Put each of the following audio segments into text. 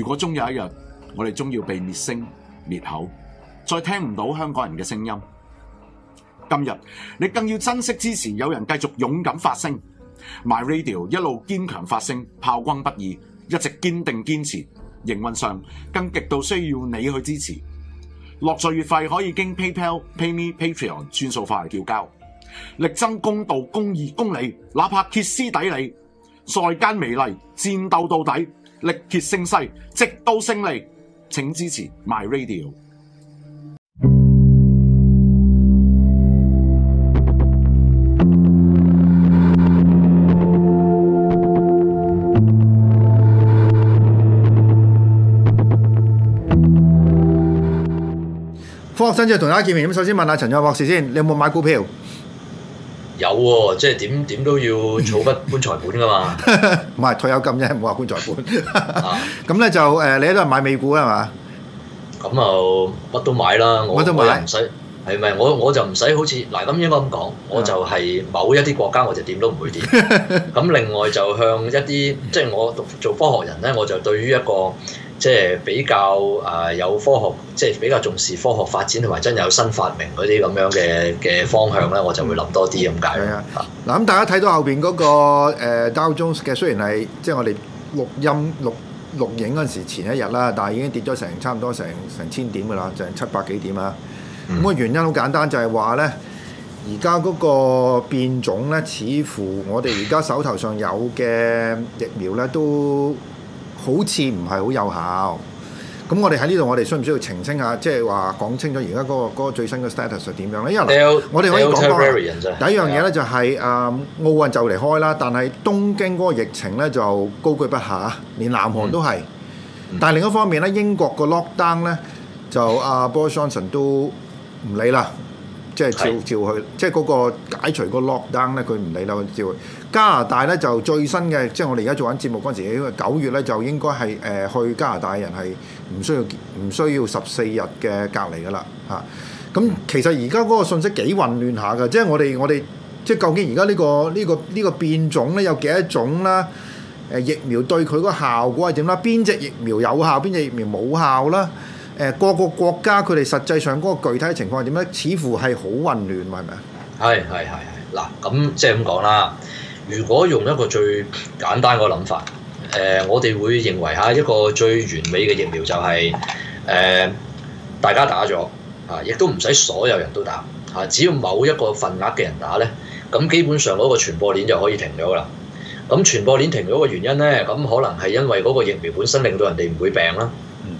果終有一日，我哋終要被滅聲滅口，再聽唔到香港人嘅聲音。今日你更要珍惜支持，有人繼續勇敢發聲。My Radio 一路堅強發聲，炮轟不已，一直堅定堅持。營運上更極度需要你去支持。落座月費可以經 PayPal、PayMe、Patreon 轉數化嚟繳交。力爭公道、公義、公理，哪怕歇斯底里，在間美利，戰鬥到底，力竭勝勢，直到勝利。請支持 My Radio。 科學新知同大家見面，咁首先問下陳志宏博士先，你有冇買股票？ 有喎，即係點都要儲筆棺材本噶嘛。 唔係退休金啫，唔好話棺材本。咁咧就你都係買美股係嘛？ 咁就乜都買啦，我又唔使係咪？我就唔使好似嗱咁應該咁講，我就係某一啲國家我就點都唔會掂。咁另外就向一啲即係我做科學人咧，我就對於一個即係比較有科學，即係比較重視科學發展同埋真有新發明嗰啲咁樣嘅方向咧，我就會諗多啲咁解。 係啊，嗱咁大家睇到後邊嗰個Dow Jones嘅，雖然係即係我哋錄影嗰陣時前一日啦，但係已經跌咗差唔多成1000點㗎啦，就係700幾點啊。咁個原因好簡單，就係話咧，而家嗰個變種咧，似乎我哋而家手頭上有嘅疫苗咧，都好似唔係好有效。咁我哋喺呢度，我哋需唔需要澄清下，即係話講清楚而家嗰個最新嘅 status 係點樣咧？因為我哋可以講第一樣嘢咧，就係奧運就嚟開啦，但係東京嗰個疫情咧就高居不下，連南韓都係。但係另一方面咧，英國個 lockdown 咧就Boris Johnson 都唔理啦，即係照去，即係嗰個解除個 lockdown 咧，佢唔理啦，佢照去。加拿大咧就最新嘅，即係我哋而家做緊節目嗰陣時，9月咧就應該係去加拿大嘅人係唔需要14日嘅隔離噶啦嚇。咁其實而家嗰個信息幾混亂下㗎，即係我哋即係究竟而家呢個變種咧有幾多種啦？疫苗對佢個效果係點啦？邊隻疫苗有效，邊隻疫苗冇效啦？各個國家佢哋實際上嗰個具體情況係點咧？似乎係好混亂，係咪啊？ 係嗱，咁即係咁講啦。如果用一個最簡單個諗法，我哋會認為一個最完美嘅疫苗就係大家打咗亦都唔使所有人都打只要某一個份額嘅人打咧，咁基本上嗰個傳播鏈就可以停咗㗎啦。咁傳播鏈停咗嘅原因咧，咁可能係因為嗰個疫苗本身令到人哋唔會病啦。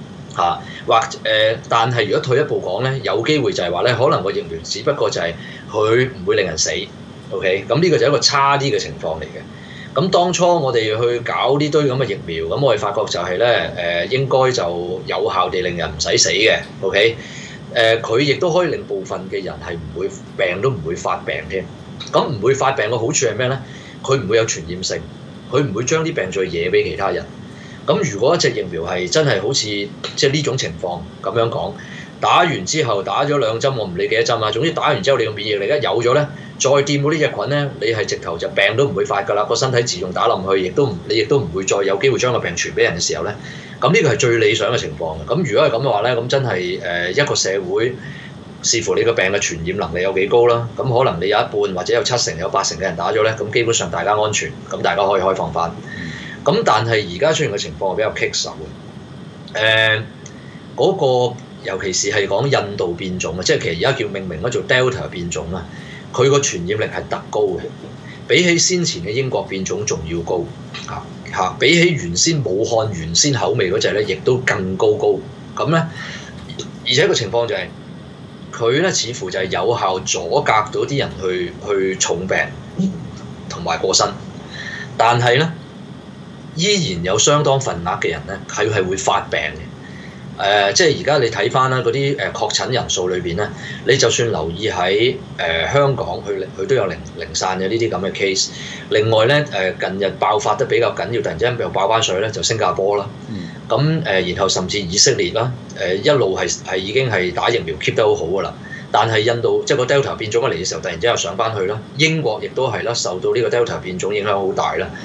但係如果退一步講咧，有機會就係話咧，可能個疫苗只不過就係佢唔會令人死 ，OK？ 咁呢個就係一個差啲嘅情況嚟嘅。咁當初我哋去搞呢堆咁嘅疫苗，咁我哋發覺就係咧，應該就有效地令人唔使死嘅 ，OK？佢亦都可以令部分嘅人係唔會病都唔會發病添。咁唔會發病嘅好處係咩咧？佢唔會有傳染性，佢唔會將啲病再惹俾其他人。咁如果一隻疫苗係真係好似即係呢種情況咁樣講，打完之後打咗2針，我唔理幾多針啦。總之打完之後你個免疫力一有咗咧，再掂到呢隻菌咧，你係直頭就病都唔會發㗎啦。個身體自動打冧去，你亦都唔會再有機會將個病傳俾人嘅時候咧。咁呢個係最理想嘅情況嘅。咁如果係咁嘅話咧，咁真係一個社會視乎你個病嘅傳染能力有幾高啦。咁可能你有一半或者有70%有80%嘅人打咗咧，咁基本上大家安全，咁大家可以開放翻。咁但係而家出現嘅情況係比較棘手嘅，嗰個尤其是係講印度變種啊，即係其實而家叫命名咗做 Delta 變種啦，佢個傳染力係特高嘅，比起先前嘅英國變種仲要高比起原先武漢原先口味嗰隻咧，亦都更高。咁咧，而且個情況就係佢咧似乎就係有效阻隔到啲人去重病同埋過身，但係咧，依然有相當份額嘅人咧，佢係會發病嘅。即係而家你睇翻啦，嗰啲確診人數裏邊咧，你就算留意喺香港，佢都有零散嘅呢啲咁嘅 case。另外咧，近日爆發得比較緊要，突然之間又爆翻水咧，就新加坡啦。咁然後甚至以色列啦，一路係已經係打疫苗 keep 得好好噶啦。但係印度即係個 Delta 變種一嚟嘅時候，突然之間又上翻去啦。英國亦都係啦，受到呢個 Delta 變種影響好大啦。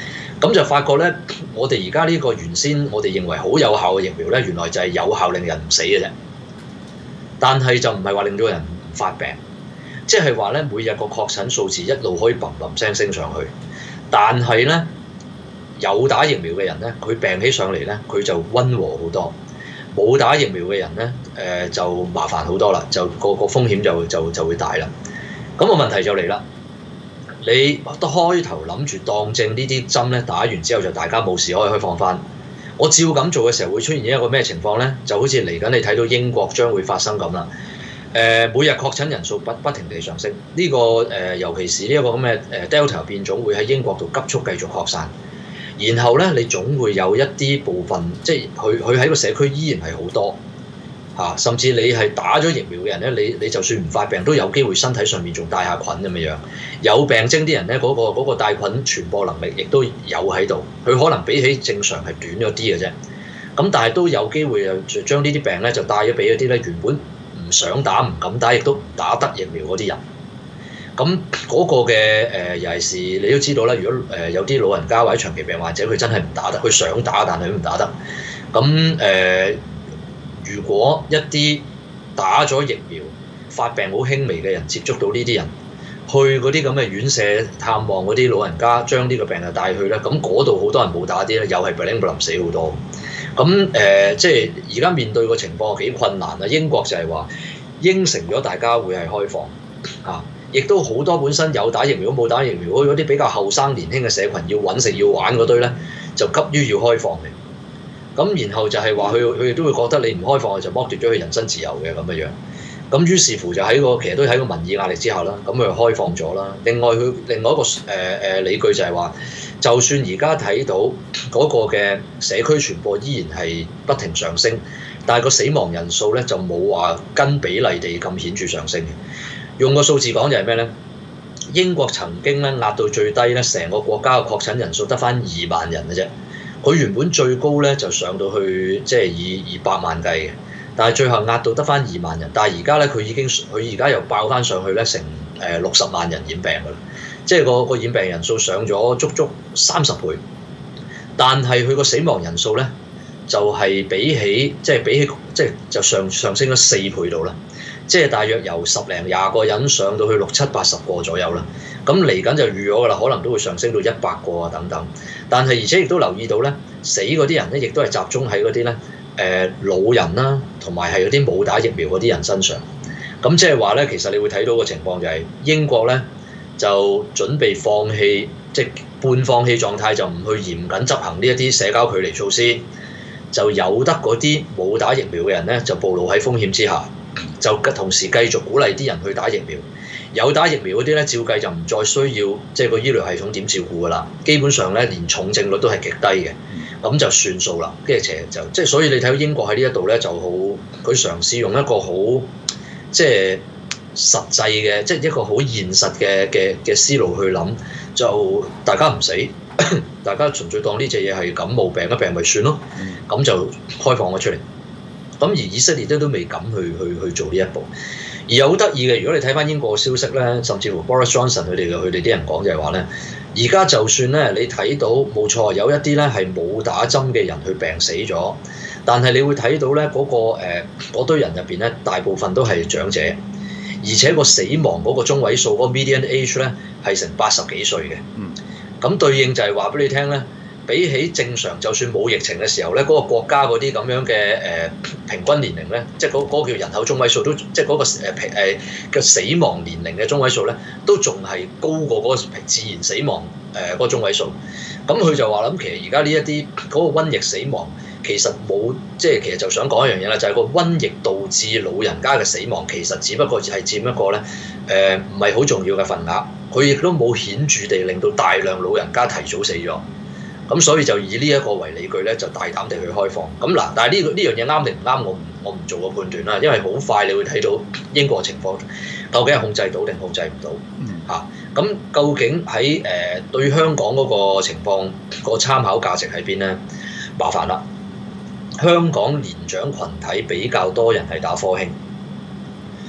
咁就發覺咧，我哋而家呢個原先我哋認為好有效嘅疫苗咧，原來就係有效令人唔死嘅啫。但係就唔係話令到人唔發病，即係話咧每日個確診數字一路可以砰砰聲升上去。但係咧有打疫苗嘅人咧，佢病起上嚟咧，佢就溫和好多；冇打疫苗嘅人咧，就麻煩好多啦，就個風險就會大啦。咁個問題就嚟啦。你都開頭諗住當正呢啲針咧打完之後就大家冇事可以開放翻，我照咁做嘅時候會出現一個咩情況呢？就好似嚟緊你睇到英國將會發生咁啦。每日確診人數不停地上升，呢個尤其是呢一個咁嘅Delta 變種會喺英國度急速繼續擴散，然後呢，你總會有一啲部分即係佢喺個社區依然係好多。甚至你係打咗疫苗嘅人咧，你就算唔發病，都有機會身體上面仲帶下菌咁樣樣。有病徵啲人咧，嗰個帶菌傳播能力亦都有喺度。佢可能比起正常係短咗啲嘅啫。咁但係都有機會就將呢啲病咧就帶咗俾嗰啲咧原本唔想打、唔敢打，亦都打得疫苗嗰啲人。咁嗰個嘅尤其是你都知道啦，如果有啲老人家或者長期病患者，佢真係唔打得，佢想打但係都唔打得。咁如果一啲打咗疫苗、發病好輕微嘅人接觸到呢啲人，去嗰啲咁嘅院舍探望嗰啲老人家，將呢個病就帶去咧，咁嗰度好多人冇打啲咧，又係 bling 死好多。咁即係而家面對個情況幾困難啊！英國就係話應承咗大家會係開放嚇，亦都好多本身有打疫苗冇打疫苗嗰啲比較後生年輕嘅社群要揾食要玩嗰堆咧，就急於要開放嘅。咁然後就係話佢哋都會覺得你唔開放就剝奪咗佢人身自由嘅咁樣。咁於是乎就其實都喺個民意壓力之下啦，咁佢就開放咗啦。另外一個理據就係話，就算而家睇到嗰個嘅社區傳播依然係不停上升，但係個死亡人數咧就冇話跟比例地咁顯著上升嘅。用個數字講就係咩咧？英國曾經咧壓到最低咧，成個國家嘅確診人數得返2萬人嘅啫。佢原本最高咧就上到去即係以200萬計嘅，但係最後壓到得返2萬人。但係而家咧佢而家又爆返上去咧成60萬人染病㗎啦，即係個染病人數上咗足30倍。但係佢個死亡人數咧就係比起就上升咗4倍度啦，即係大約由10零20個人上到去60、70、80個左右啦。咁嚟緊就預咗㗎啦，可能都會上升到100個啊等等。但係而且亦都留意到咧，死嗰啲人咧，亦都係集中喺嗰啲咧老人啦，同埋係嗰啲冇打疫苗嗰啲人身上。咁即係話咧，其實你會睇到個情況就係英國咧就準備放棄，即係半放棄狀態，就唔去嚴謹執行呢一啲社交距離措施，就由得嗰啲冇打疫苗嘅人咧就暴露喺風險之下，就同時繼續鼓勵啲人去打疫苗。有打疫苗嗰啲咧，照計就唔再需要即係個醫療系統點照顧㗎啦。基本上咧，連重症率都係極低嘅，咁就算數啦。跟住就即係所以你睇到英國喺呢一度咧就好，佢嘗試用一個好即係實際嘅，即係一個好現實嘅思路去諗，就大家唔死，大家純粹當呢隻嘢係感冒病一病咪算咯，咁就開放咗出嚟。咁而以色列都未敢去做呢一步。而又好得意嘅，如果你睇翻英國嘅消息咧，甚至乎 Boris Johnson 佢哋啲人講就係話咧，而家就算咧你睇到冇錯，有一啲咧係冇打針嘅人去病死咗，但係你會睇到咧嗰堆人入邊咧，大部分都係長者，而且個死亡嗰個中位數嗰個 median age 咧係成80幾歲嘅。咁對應就係話俾你聽咧。比起正常，就算冇疫情嘅時候咧，嗰個國家嗰啲咁樣嘅平均年齡咧，即係嗰個叫人口中位數都，即係嗰個嘅死亡年齡嘅中位數咧，都仲係高過嗰個自然死亡嗰個中位數。咁佢就話啦，咁其實而家呢一啲嗰個瘟疫死亡其實冇，即係其實就想講一樣嘢啦，就係個瘟疫導致老人家嘅死亡，其實只不過係佔一個咧唔係好重要嘅份額，佢亦都冇顯著地令到大量老人家提早死咗。咁所以就以呢一個為理據咧，就大膽地去開放。咁嗱，但係呢樣嘢啱定唔啱，我唔做個判斷啦。因為好快你會睇到英國情況究竟係控制到定控制唔到嚇。咁究竟喺對香港嗰個情況個參考價值喺邊咧？麻煩啦。香港年長群體比較多人係打科興，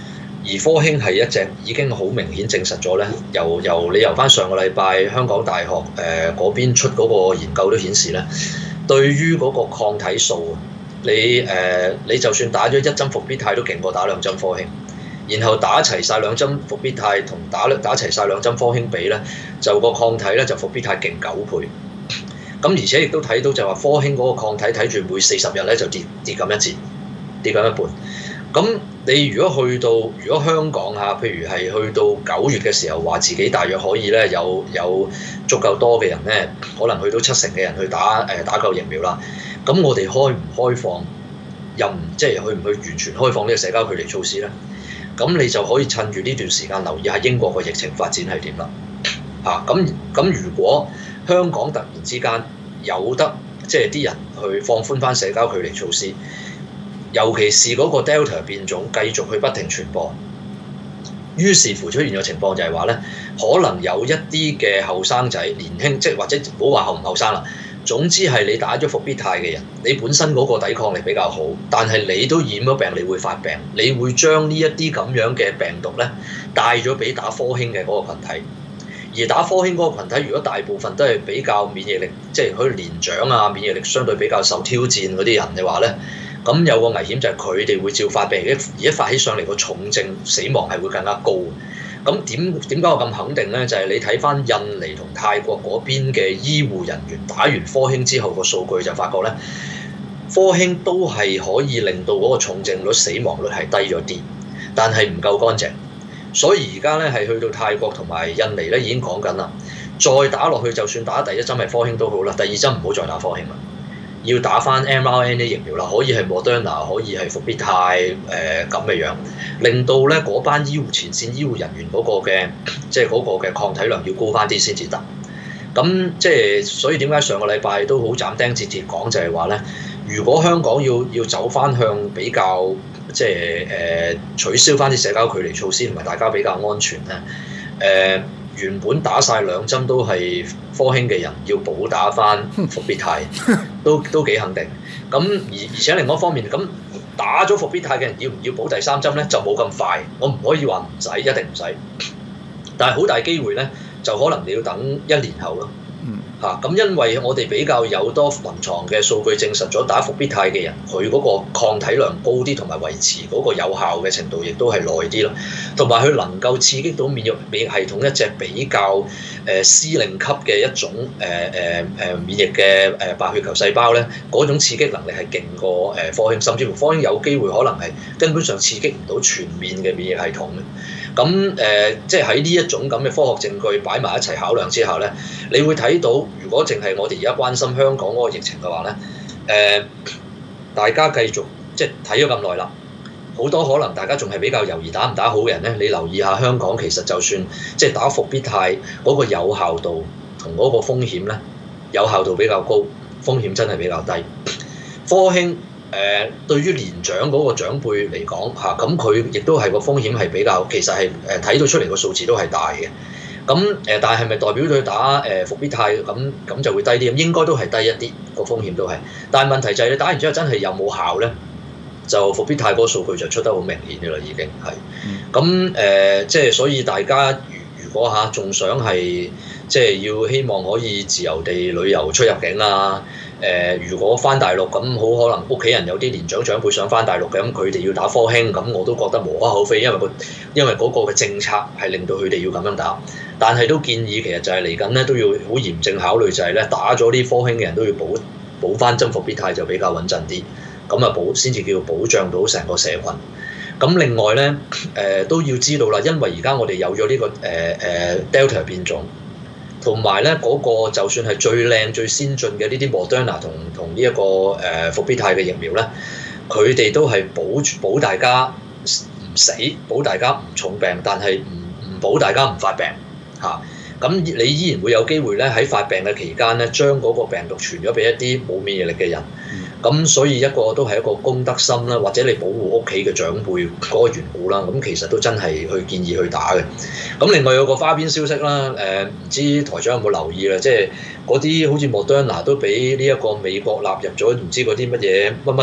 而科興係一隻已經好明顯證實咗咧，由翻上個禮拜香港大學嗰邊出嗰個研究都顯示咧，對於嗰個抗體數，你就算打咗1針復必泰都勁過打2針科興，然後打齊晒2針復必泰同打齊晒2針科興比咧，就個抗體咧就復必泰勁9倍。咁而且亦都睇到就話科興嗰個抗體睇住每40日咧就跌緊一截，跌緊一半。咁你如果香港嚇，譬如係去到9月嘅時候，話自己大約可以咧有足夠多嘅人咧，可能去到70%嘅人去打夠疫苗啦。咁我哋開唔開放，即係去唔去完全開放呢個社交距離措施咧？咁你就可以趁住呢段時間留意下英國個疫情發展係點啦。咁如果香港突然之間有得即係啲人去放寬翻社交距離措施，尤其是嗰個 Delta 變種繼續去不停傳播，於是乎出現嘅情況就係話咧，可能有一啲嘅後生仔年輕，即係或者唔好話後唔後生啦，總之係你打咗復必泰嘅人，你本身嗰個抵抗力比較好，但係你都染咗病，你會發病，你會將呢一啲咁樣嘅病毒咧帶咗俾打科興嘅嗰個羣體。而打科興嗰個羣體，如果大部分都係比較免疫力，即係佢年長啊，免疫力相對比較受挑戰嗰啲人嘅話咧，咁有個危險就係佢哋會照發病，而一發起上嚟個重症死亡係會更加高。咁點解我咁肯定咧？就係你睇翻印尼同泰國嗰邊嘅醫護人員打完科興之後個數據就發覺咧，科興都係可以令到嗰個重症率、死亡率係低咗啲，但係唔夠乾淨。所以而家咧係去到泰國同埋印尼咧已經講緊啦，再打落去就算打第1針係科興都好啦，第2針唔好再打科興啦，要打翻 mRNA 疫苗啦，可以係 Moderna， 可以係復必泰咁嘅樣，令到咧嗰班前線醫護人員嗰個嘅即係嗰個嘅抗體量要高翻啲先至得。咁即係所以點解上個禮拜都好斬釘截鐵講就係話咧，如果香港要走翻向比較即係取消翻啲社交距離措施同埋大家比較安全咧，原本打晒2針都係科興嘅人要補打翻復必泰，都幾肯定。咁而且另外一方面，咁打咗復必泰嘅人要唔要補第3針咧？就冇咁快，我唔可以話唔使，一定唔使。但係好大機會咧，就可能你要等1年後咯。咁因為我哋比較有多臨床嘅數據證實咗打復必泰嘅人，佢嗰個抗體量高啲，同埋維持嗰個有效嘅程度亦都係耐啲咯。同埋佢能夠刺激到免疫系統一隻比較司令級嘅一種免疫嘅白血球細胞咧，嗰種刺激能力係勁過科興，甚至乎科興有機會可能係根本上刺激唔到全面嘅免疫系統嘅。咁即係喺呢一種咁嘅科學證據擺埋一齊考量之下咧，你會睇到，如果淨係我哋而家關心香港嗰個疫情嘅話咧，大家繼續即係睇咗咁耐啦，好多可能大家仲係比較猶豫打唔打好嘅人咧，你留意下香港其實就算即係打復必泰嗰個有效度同嗰個風險咧，有效度比較高，風險真係比較低。科興對於年長嗰個長輩嚟講嚇，咁佢亦都係個風險係比較，其實係睇到出嚟個數字都係大嘅。咁但係係咪代表佢打復必泰咁就會低啲？應該都係低一啲，個風險都係。但係問題就係你打完之後真係有冇效咧？就復必泰嗰個數據就出得好明顯嘅啦，已經係。咁即係所以大家如果仲想係即係要希望可以自由地旅遊出入境啊。如果翻大陸咁好可能屋企人有啲年長長輩想翻大陸嘅，咁佢哋要打科興，咁我都覺得無可厚非，因為嗰個嘅政策係令到佢哋要咁樣打。但係都建議其實就係嚟緊咧都要好嚴正考慮，就係咧打咗啲科興嘅人都要補翻針復必泰就比較穩陣啲，咁啊先至叫保障到成個社群。咁另外咧都要知道啦，因為而家我哋有咗呢個Delta 變種。同埋咧，嗰個就算係最靚、最先進嘅呢啲 Moderna 同呢一個復必泰嘅疫苗咧，佢哋都係保大家唔死，保大家唔重病，但係唔保大家唔發病嚇。咁你依然會有機會咧喺發病嘅期間咧，將嗰個病毒傳咗俾一啲冇免疫力嘅人。咁所以都係一個公德心啦，或者你保護屋企嘅長輩嗰個緣故啦。咁其實都真係去建議去打嘅。咁另外有個花邊消息啦，唔知台長有冇留意啦？即係嗰啲好似 Moderna 都俾呢一個美國納入咗唔知嗰啲乜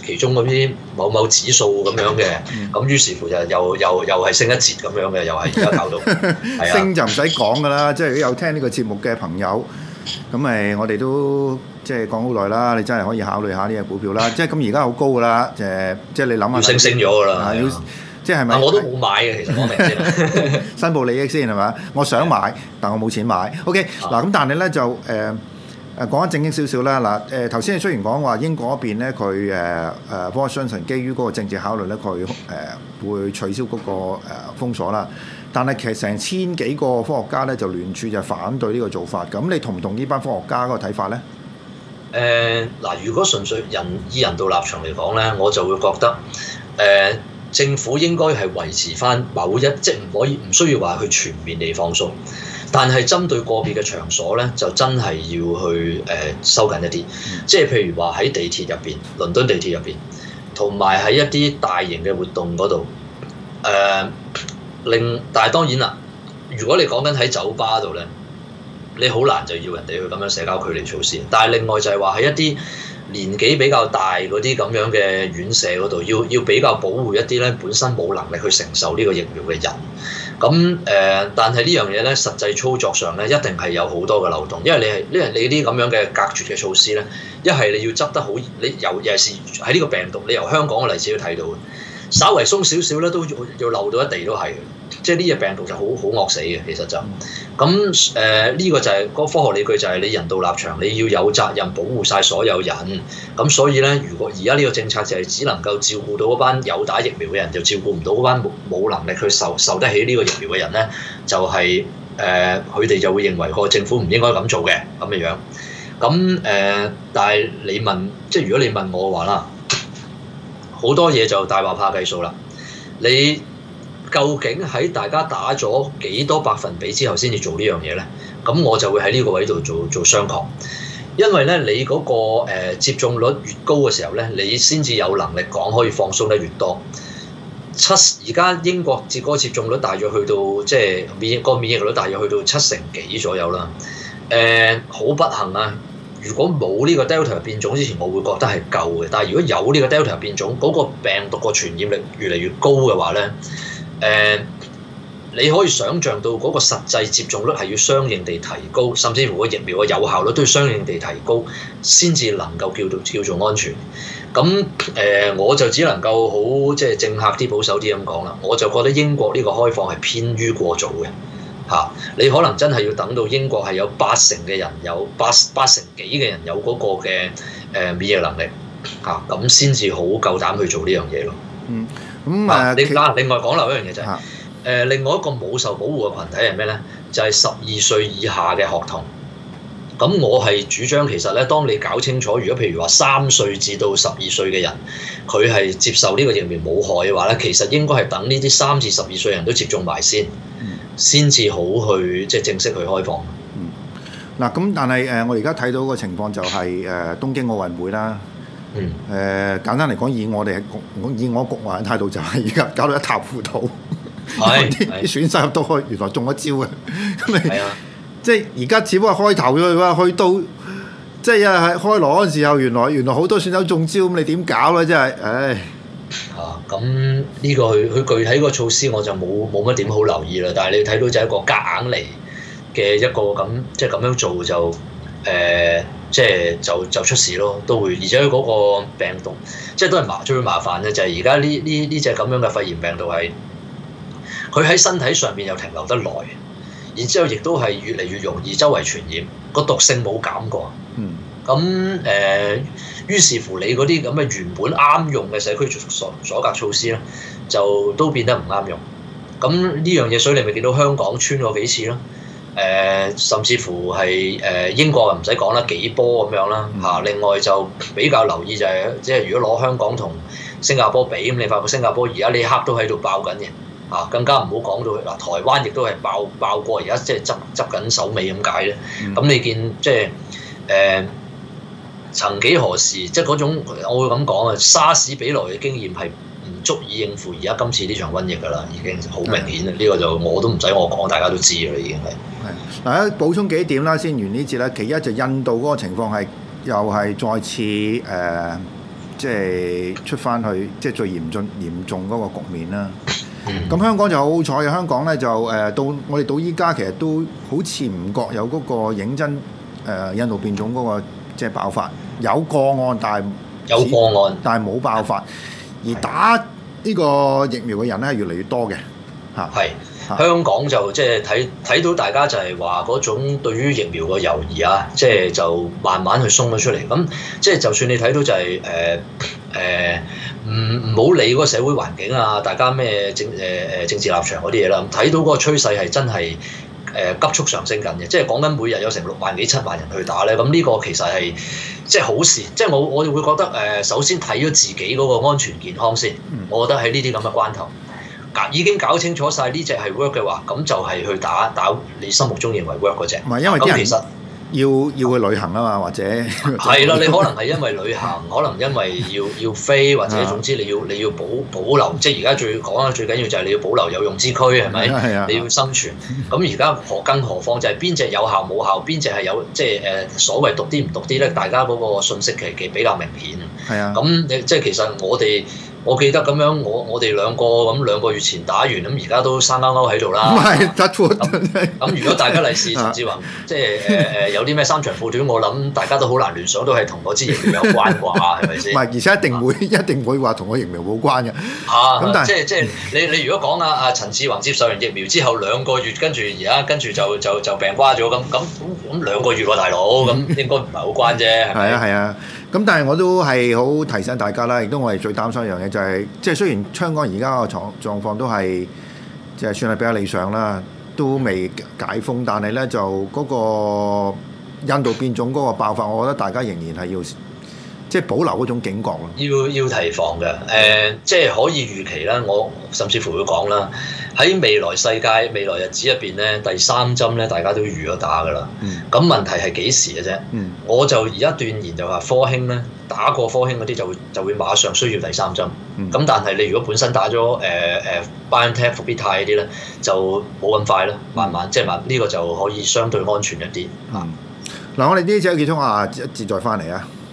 其中嗰啲某某指數咁樣嘅，咁於是乎就又係升一截咁樣嘅，又係而家搞到係啊， 升就唔使講噶啦，即係如果有聽呢個節目嘅朋友，咁誒我哋都即係講好耐啦，你真係可以考慮下呢隻股票啦，即係咁而家好高噶啦，即係你諗下升咗噶啦， 即係咪？ 我都冇買嘅，其實講明先。 申報利益先係嘛？我想買，但我冇錢買。OK，嗱咁，但係咧就講得正經少少啦。嗱頭先你雖然講話英國嗰邊咧，佢Boris Johnson基於嗰個政治考慮咧，佢會取消嗰個封鎖啦。但係其實成千幾個科學家咧就聯署就反對呢個做法。咁你同唔同呢班科學家嗰個睇法咧？ 嗱，如果純粹以人道立場嚟講咧，我就會覺得政府應該係維持翻某一，即係唔需要話去全面地放鬆，但係針對個別嘅場所咧，就真係要去收緊一啲。即係譬如話喺地鐵入邊，倫敦地鐵入邊，同埋喺一啲大型嘅活動嗰度，但係當然啦，如果你講緊喺酒吧度咧，你好難就要人哋去咁樣社交距離措施。但係另外就係話喺一啲年紀比較大嗰啲咁樣嘅院舍嗰度，要比較保護一啲咧本身冇能力去承受呢個疫苗嘅人。咁但係呢樣嘢咧，實際操作上咧，一定係有好多嘅漏洞，因為你啲咁樣嘅隔絕嘅措施咧，一係你要執得好，你尤其是喺呢個病毒，你由香港嘅例子都睇到嘅，稍為鬆少少咧，都要漏到一地都係嘅。即係呢隻病毒就好惡死嘅，其實就咁呢個就係嗰個科學理據，就係你人道立場，你要有責任保護晒所有人。咁所以咧，如果而家呢個政策就係只能夠照顧到嗰班有打疫苗嘅人，就照顧唔到嗰班冇能力去受得起呢個疫苗嘅人咧，就係佢哋就會認為個政府唔應該咁做嘅咁嘅樣。咁但係你問，即係如果你問我嘅話啦，好多嘢就大話怕計數啦，你。究竟喺大家打咗幾多百分比之後先至做呢樣嘢呢？咁我就會喺呢個位度做商榷，因為咧你嗰個接種率越高嘅時候咧，你先至有能力講可以放鬆得越多。而家英國嗰個接種率大約去到即係免疫率大約去到7成幾左右啦。好不幸啊！如果冇呢個 Delta 變種之前，我會覺得係夠嘅。但係如果有呢個 Delta 變種，嗰個病毒個傳染力越嚟越高嘅話咧。你可以想像到嗰個實際接種率係要相應地提高，甚至乎個疫苗嘅有效率都要相應地提高，先至能夠叫做安全。咁我就只能夠好即係政客啲保守啲咁講啦。我就覺得英國呢個開放係偏於過早嘅嚇。你可能真係要等到英國係有80%嘅人有八成幾嘅人有嗰個嘅免疫能力嚇，咁先至好夠膽去做呢樣嘢咯。 嗯。 另外講漏一樣嘢就係另外一個冇受保護嘅群體係咩咧？就係12歲以下嘅學童。咁我係主張其實咧，當你搞清楚，如果譬如話3歲至到12歲嘅人，佢係接受呢個疫苗冇害嘅話咧，其實應該係等呢啲3至12歲人都接種埋先至好去即係正式去開放。 嗱咁，但係我而家睇到個情況就係東京奧運會啦。簡單嚟講，以我局外人態度就係而家搞到一塌糊塗，啲選手都原來中咗招嘅，咁你即係而家只不過開頭啫嘛，去到即係喺開鑼嗰陣時候，原來好多選手中招，咁你點搞咧？真係，唉！ 咁呢個佢具體個措施我就冇乜點好留意啦。但係你睇到就係一個夾硬嚟嘅一個咁，即係咁樣做就即係就出事咯，都會，而且嗰個病毒即係都係最麻煩嘅就係而家呢隻咁樣嘅肺炎病毒係佢喺身體上面又停留得耐，然之後亦都係越嚟越容易周圍傳染，個毒性冇減過。咁於是乎你嗰啲咁嘅原本啱用嘅社區阻隔措施咧，就都變得唔啱用。咁呢樣嘢，所以你咪見到香港穿過幾次咯。甚至乎係英國唔使講啦，幾波咁樣啦嚇。另外就比較留意就係，即係如果攞香港同新加坡比，咁你發覺新加坡而家呢刻都喺度爆緊嘅嚇，更加唔好講到嗱，台灣亦都係爆過，而家即係執緊手尾咁解咧。咁你見即係曾幾何時，即係嗰種我會咁講啊，沙士比來嘅經驗係唔足以應付而家今次呢場瘟疫㗎啦，已經好明顯啦。呢個就我都唔使我講，大家都知㗎啦，已經係。 嗱，補充幾點啦，先完呢節啦。其一就印度嗰個情況係又係再次即係出翻去即係最嚴重嗰個局面啦。咁香港就好彩嘅，香港咧就到我哋到依家其實都好似唔覺有嗰個認真印度變種嗰個即係爆發，有個案但係冇爆發，而打呢個疫苗嘅人咧係越嚟越多嘅嚇。 係香港就即係睇到大家就係話嗰種對於疫苗嘅猶疑啊，即係就慢慢去鬆咗出嚟。咁即係就算你睇到就係唔好理嗰個社會環境啊，大家咩政治立場嗰啲嘢啦，睇到嗰個趨勢係真係急速上升緊嘅，即係講緊每日有成6萬幾7萬人去打咧，咁呢個其實係即係好事，即係我會覺得首先睇咗自己嗰個安全健康先，我覺得喺呢啲咁嘅關頭，已經搞清楚晒呢隻係 work 嘅話，咁就係去打你心目中認為 work 嗰隻。 唔係因為啲人其實要去旅行啊嘛，或者係啦，你可能係因為旅行，可能因為要飛，或者總之你要保留，即係而家最緊要就係你要保留有用之軀，係咪？你要生存。咁而家更何況就係邊隻有效冇效，邊隻係有即係所謂毒啲唔毒啲咧？大家嗰個信息其實比較明顯。 係啊。 咁即係其實我記得咁樣，我哋兩個月前打完，咁而家都生勾勾喺度啦。 唔係得咁如果大家嚟試陳志宏，即係有啲咩三長褲短，我諗大家都好難聯想到係同嗰支疫苗有關啩，係咪先？ 唔係，而且一定會話同個疫苗冇關嘅。 咁但係即係你如果講阿陳志宏接受完疫苗之後2個月，跟住就病瓜咗咁2個月喎，大佬咁應該唔係好關啫，係咪？ 係啊。咁但係我都係好提醒大家啦，亦都我係最擔心一樣嘢就係，即係雖然香港而家個狀況都係即係算係比較理想啦，都未解封，但係咧就嗰個印度變種嗰個爆發，我覺得大家仍然係要即係保留嗰種警覺咯。 要提防嘅，即係可以預期啦。我甚至乎會講啦，喺未來世界、未來日子入邊咧，第3針咧，大家都預咗打㗎啦。咁問題係幾時嘅啫？我就而家斷言就話科興咧，打過科興嗰啲就會馬上需要第3針。咁但係你如果本身打咗BioNTech、復必泰嗰啲咧，就冇咁快啦，慢慢即係呢個就可以相對安全一啲。 嗱，我哋呢節結束啊，一節再翻嚟啊。